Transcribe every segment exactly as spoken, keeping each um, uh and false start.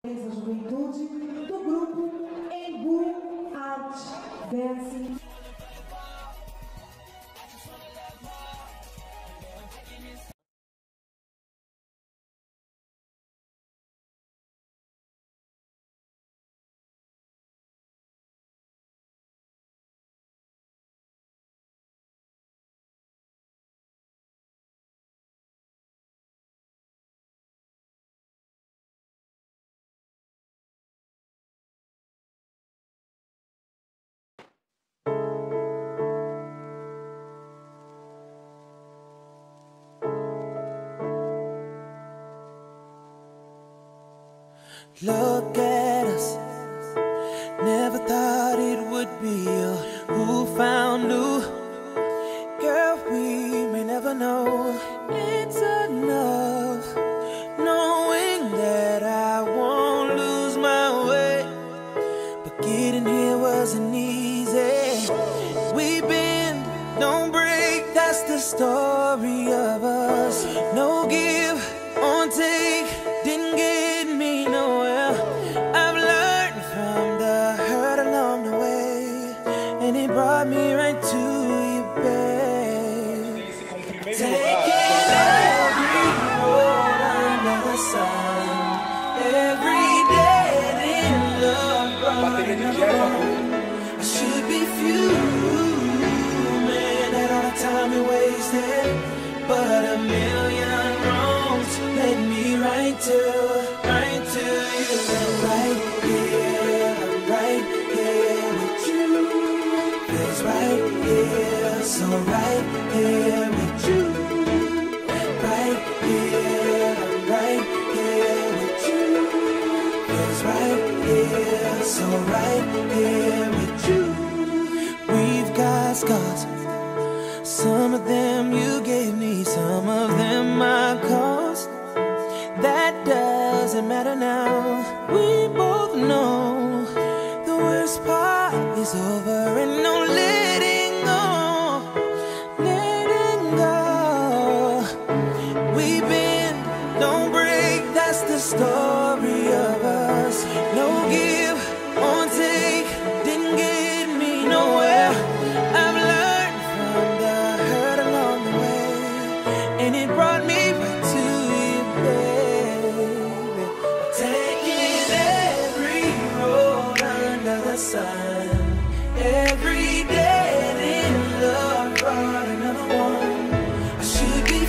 da juventude do grupo Embu Art Dancing. Look at us, never thought it would be you who found you. Girl, we may never know. It's enough knowing that I won't lose my way. But getting here wasn't easy. We bend, don't break, that's the story of us. No give on take, didn't get me nowhere. I've learned from the hurt along the way, and it brought me right to you, babe. Taking every road under the sun, every dead in love brought another one. I should be fuming at all the time we wasted, but a million wrongs led me right to, right to you. Right here, I'm right here with you. Feels right here, so right here with you. Right here, I'm right here with you. Feels right here, so right here with you. We've got scars. Some of them you gave me, some of them I caused. That doesn't matter now. We both know the worst part is over, and no letting go, letting go. We bend, don't break, that's the story of us. No give on take, didn't get me nowhere. I've learned from the hurt along the way, and it brought me right to you, baby. Taking every road under the sun, every dead in love brought another one. I should be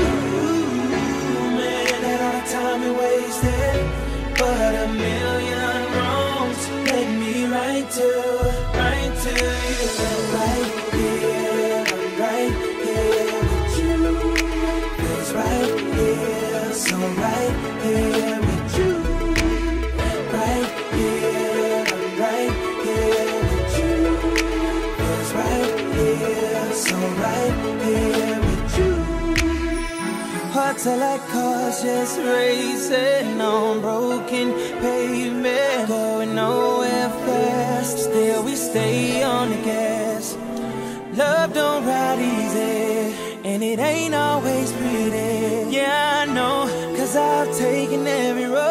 fuming at all the time we wasted, but a million wrongs led me right to, right to you. Right here, I'm right here with you. Feels right here, so right here with you. Right here, I'm right here with you. Feels right here, so right here with you. Hearts are like cars just racing on broken pavement, going nowhere fast. Still we stay on the gas. Love don't ride easy, and it ain't always pretty. Yeah, I know, cause I've taken every road